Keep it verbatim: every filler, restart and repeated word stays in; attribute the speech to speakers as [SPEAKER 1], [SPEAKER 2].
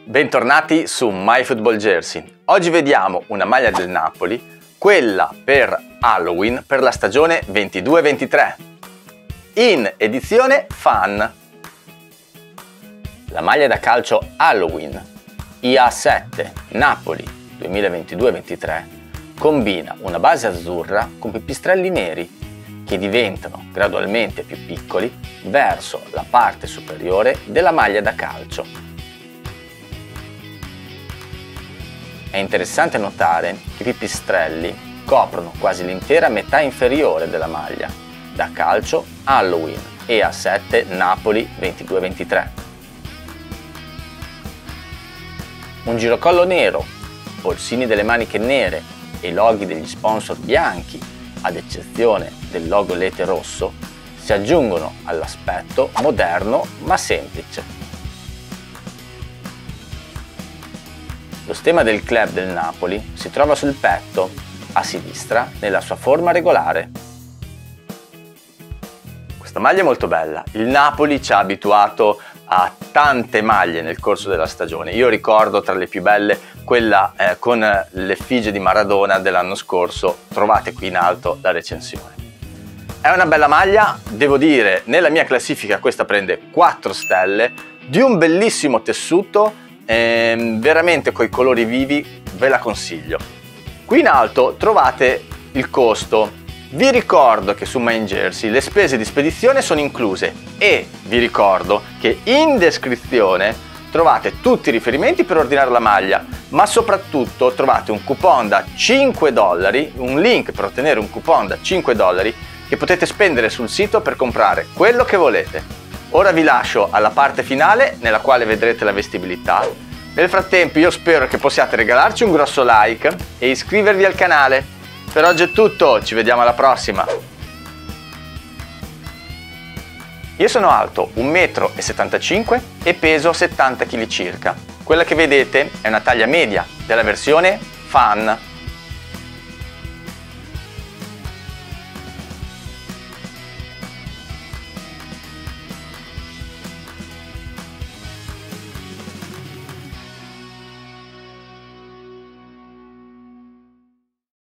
[SPEAKER 1] Bentornati su MyFootballJersey. Oggi vediamo una maglia del Napoli, quella per Halloween per la stagione ventidue ventitré, in edizione Fan. La maglia da calcio Halloween I A sette Napoli duemilaventidue ventitré combina una base azzurra con pipistrelli neri che diventano gradualmente più piccoli verso la parte superiore della maglia da calcio. È interessante notare che i pipistrelli coprono quasi l'intera metà inferiore della maglia da calcio Halloween I A sette Napoli ventidue ventitré. Un girocollo nero, polsini delle maniche nere e i loghi degli sponsor bianchi, ad eccezione del logo Lete rosso, si aggiungono all'aspetto moderno ma semplice. Lo stemma del club del Napoli si trova sul petto, a sinistra, nella sua forma regolare. Questa maglia è molto bella. Il Napoli ci ha abituato a tante maglie nel corso della stagione. Io ricordo tra le più belle quella eh, con l'effigie di Maradona dell'anno scorso. Trovate qui in alto la recensione. È una bella maglia, devo dire, nella mia classifica questa prende quattro stelle, di un bellissimo tessuto, ehm, veramente coi colori vivi, ve la consiglio. Qui in alto trovate il costo. Vi ricordo che su MyJersey le spese di spedizione sono incluse e vi ricordo che in descrizione trovate tutti i riferimenti per ordinare la maglia, ma soprattutto trovate un coupon da cinque dollari, un link per ottenere un coupon da cinque dollari che potete spendere sul sito per comprare quello che volete. Ora vi lascio alla parte finale nella quale vedrete la vestibilità. Nel frattempo io spero che possiate regalarci un grosso like e iscrivervi al canale. Per oggi è tutto, ci vediamo alla prossima! Io sono alto un metro e settantacinque e peso settanta chili circa. Quella che vedete è una taglia media della versione Fan.